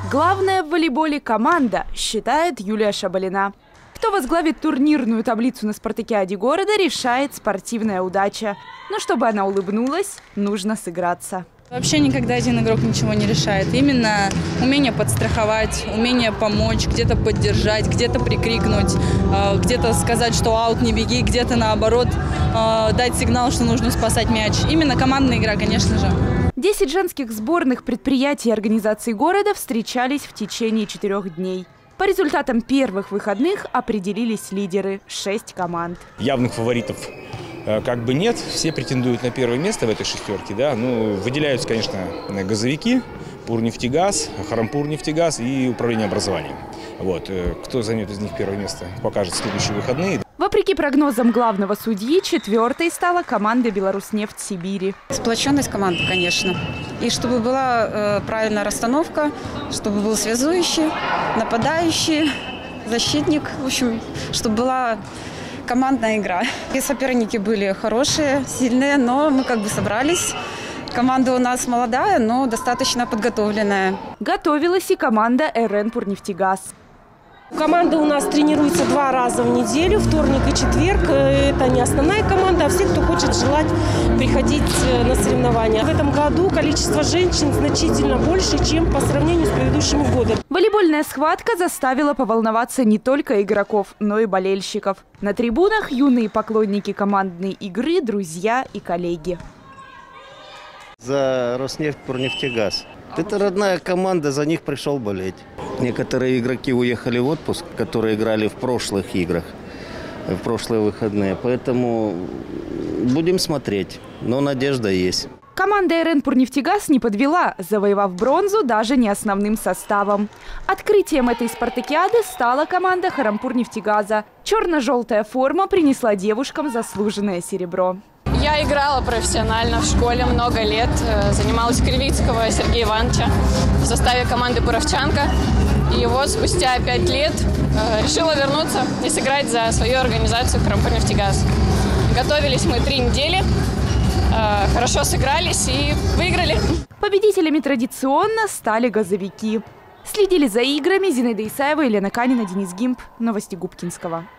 Главное в волейболе – команда, считает Юлия Шабалина. Кто возглавит турнирную таблицу на спартакиаде города, решает спортивная удача. Но чтобы она улыбнулась, нужно сыграться. Вообще никогда один игрок ничего не решает. Именно умение подстраховать, умение помочь, где-то поддержать, где-то прикрикнуть, где-то сказать, что аут, не беги, где-то наоборот дать сигнал, что нужно спасать мяч. Именно командная игра, конечно же. 10 женских сборных предприятий и организаций города встречались в течение 4 дней. По результатам первых выходных определились лидеры – 6 команд. Явных фаворитов как бы нет, все претендуют на первое место в этой шестерке. Да? Ну, выделяются, конечно, газовики, Пурнефтегаз, Харампурнефтегаз и управление образованием. Вот. Кто займет из них первое место, покажет в следующие выходные. Вопреки прогнозам главного судьи, 4-й стала команда «Беларуснефть Сибири». Сплоченность команды, конечно. И чтобы была правильная расстановка, чтобы был связующий, нападающий, защитник. В общем, чтобы была командная игра. И соперники были хорошие, сильные, но мы как бы собрались. Команда у нас молодая, но достаточно подготовленная. Готовилась и команда РН «Пурнефтегаз». Команда у нас тренируется 2 раза в неделю, вторник и четверг. Это не основная команда, а все, кто хочет желать приходить на соревнования. В этом году количество женщин значительно больше, чем по сравнению с предыдущими годами. Волейбольная схватка заставила поволноваться не только игроков, но и болельщиков. На трибунах юные поклонники командной игры, друзья и коллеги. За Роснефть Пурнефтегаз. Это родная команда, за них пришел болеть. Некоторые игроки уехали в отпуск, которые играли в прошлых играх, в прошлые выходные. Поэтому будем смотреть, но надежда есть. Команда РН «Пурнефтегаз» не подвела, завоевав бронзу даже не основным составом. Открытием этой спартакиады стала команда Харампурнефтегаза. Черно-желтая форма принесла девушкам заслуженное серебро. Я играла профессионально в школе много лет, занималась Кривицкого Сергея Ивановича в составе команды «Буровчанка». И вот спустя 5 лет решила вернуться и сыграть за свою организацию «Харампурнефтегаз». Готовились мы 3 недели, хорошо сыгрались и выиграли. Победителями традиционно стали газовики. Следили за играми Зинаида Исаева, Елена Канина, Денис Гимп. Новости Губкинского.